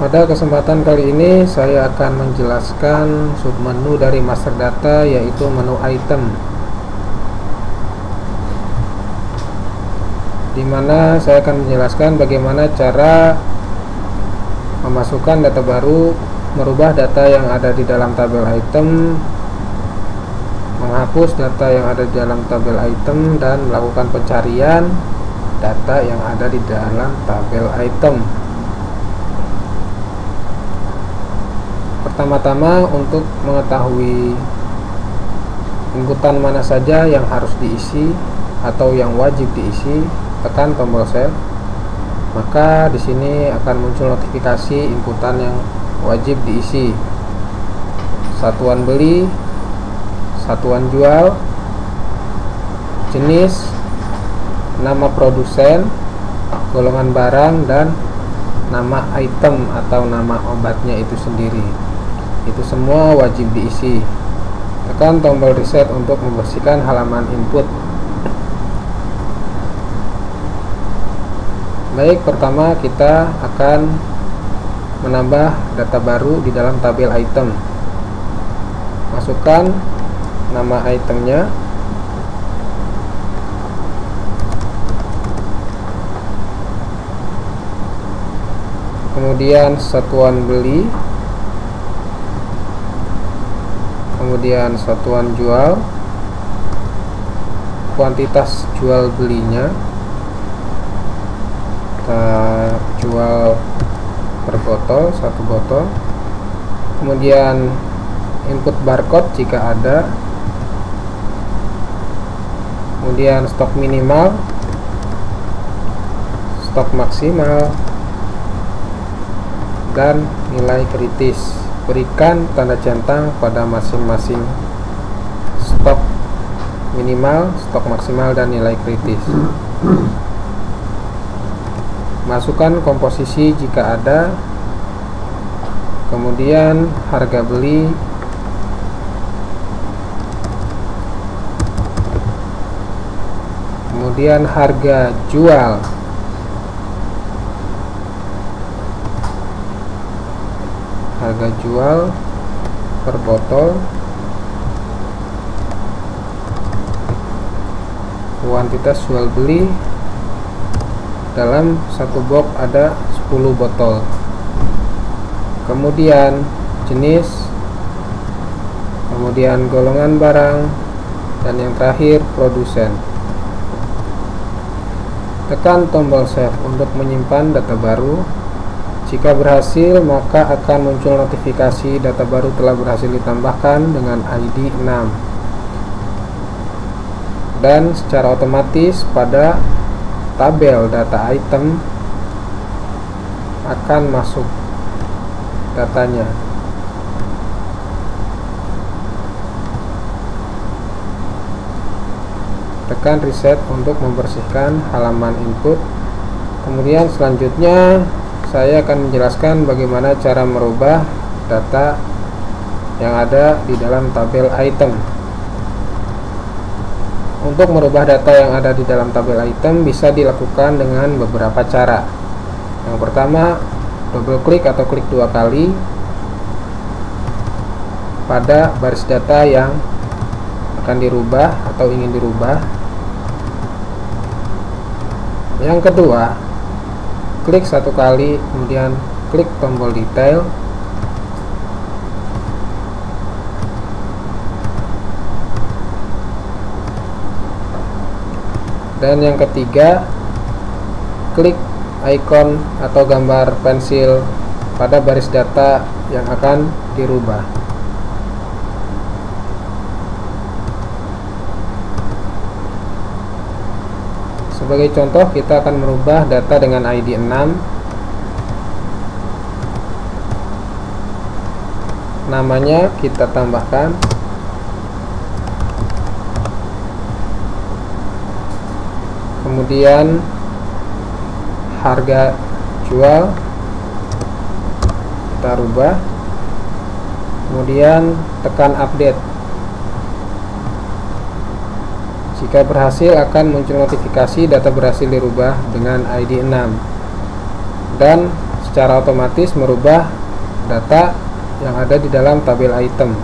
Pada kesempatan kali ini saya akan menjelaskan submenu dari master data, yaitu menu item, di mana saya akan menjelaskan bagaimana cara memasukkan data baru, merubah data yang ada di dalam tabel item, menghapus data yang ada di dalam tabel item, dan melakukan pencarian data yang ada di dalam tabel item. Pertama-tama, untuk mengetahui inputan mana saja yang harus diisi atau yang wajib diisi, tekan tombol save. Maka di sini akan muncul notifikasi inputan yang wajib diisi: satuan beli, satuan jual, jenis, nama produsen, golongan barang, dan nama item atau nama obatnya itu sendiri. Itu semua wajib diisi. Tekan tombol reset untuk membersihkan halaman input. Baik, pertama kita akan menambah data baru di dalam tabel item. Masukkan nama itemnya, kemudian satuan beli, kemudian satuan jual, kuantitas jual belinya, kita jual per botol, 1 botol, kemudian input barcode jika ada, kemudian stok minimal, stok maksimal, dan nilai kritis. Berikan tanda centang pada masing-masing stok minimal, stok maksimal, dan nilai kritis. Masukkan komposisi jika ada, kemudian harga beli, kemudian harga jual, harga jual per botol, kuantitas jual beli, dalam satu box ada 10 botol, kemudian jenis, kemudian golongan barang, dan yang terakhir produsen. Tekan tombol save untuk menyimpan data baru. Jika berhasil, maka akan muncul notifikasi data baru telah berhasil ditambahkan dengan ID 6. Dan secara otomatis pada tabel data item akan masuk datanya. Tekan reset untuk membersihkan halaman input. Kemudian selanjutnya saya akan menjelaskan bagaimana cara merubah data yang ada di dalam tabel item. Untuk merubah data yang ada di dalam tabel item bisa dilakukan dengan beberapa cara. Yang pertama, double klik atau klik 2 kali pada baris data yang akan dirubah atau ingin dirubah. Yang kedua, klik 1 kali, kemudian klik tombol detail, dan yang ketiga, klik ikon atau gambar pensil pada baris data yang akan dirubah. Sebagai contoh, kita akan merubah data dengan ID 6. Namanya kita tambahkan, kemudian harga jual kita rubah, kemudian tekan update. Jika berhasil, akan muncul notifikasi data berhasil dirubah dengan ID 6. Dan secara otomatis merubah data yang ada di dalam tabel item.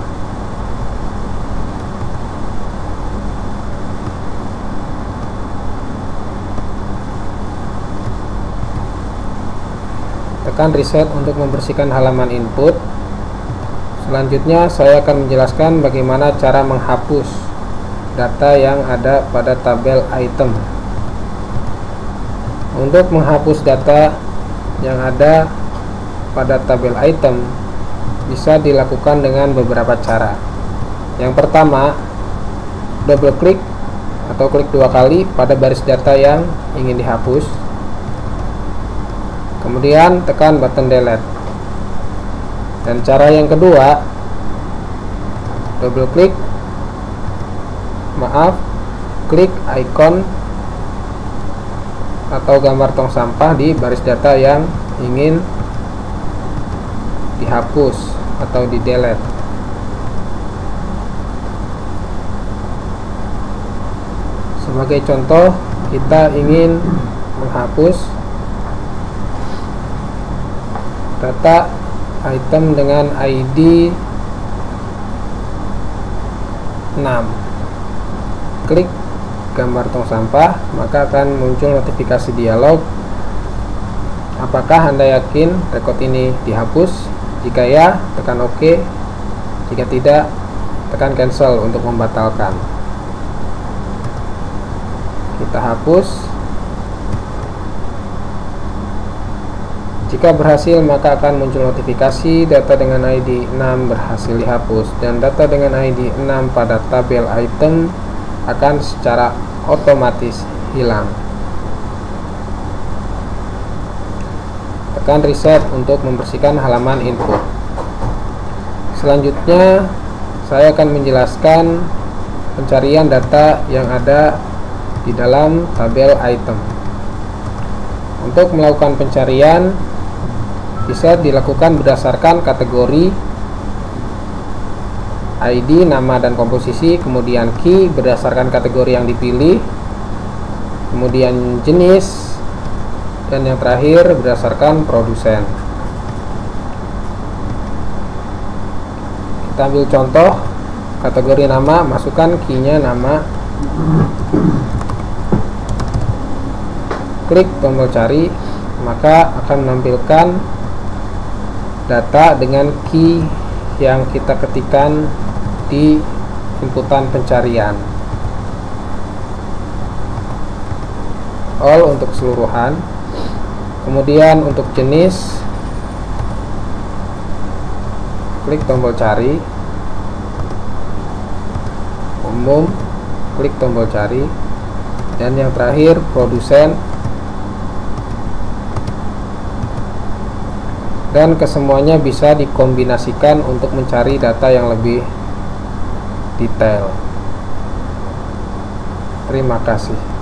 Tekan reset untuk membersihkan halaman input. Selanjutnya saya akan menjelaskan bagaimana cara menghapus data yang ada pada tabel item. Untuk menghapus data yang ada pada tabel item bisa dilakukan dengan beberapa cara. Yang pertama, double klik atau klik 2 kali pada baris data yang ingin dihapus. Kemudian tekan button delete. Dan cara yang kedua, double klik, klik icon atau gambar tong sampah di baris data yang ingin dihapus atau di delete. Sebagai contoh, kita ingin menghapus data item dengan ID 6. Klik gambar tong sampah, maka akan muncul notifikasi dialog. Apakah Anda yakin rekod ini dihapus? Jika ya, tekan OK. Jika tidak, tekan cancel untuk membatalkan. Kita hapus. Jika berhasil, maka akan muncul notifikasi data dengan ID 6 berhasil dihapus, dan data dengan ID 6 pada tabel item akan secara otomatis hilang. Tekan reset untuk membersihkan halaman input. Selanjutnya, saya akan menjelaskan pencarian data yang ada di dalam tabel item. Untuk melakukan pencarian bisa dilakukan berdasarkan kategori, ID, nama dan komposisi, kemudian key berdasarkan kategori yang dipilih, kemudian jenis, dan yang terakhir berdasarkan produsen. Kita ambil contoh kategori nama, masukkan key-nya nama, klik tombol cari, maka akan menampilkan data dengan key yang kita ketikkan di inputan pencarian. All untuk keseluruhan. Kemudian untuk jenis, klik tombol cari. Umum, klik tombol cari. Dan yang terakhir produsen. Dan kesemuanya bisa dikombinasikan untuk mencari data yang lebih detail. Terima kasih.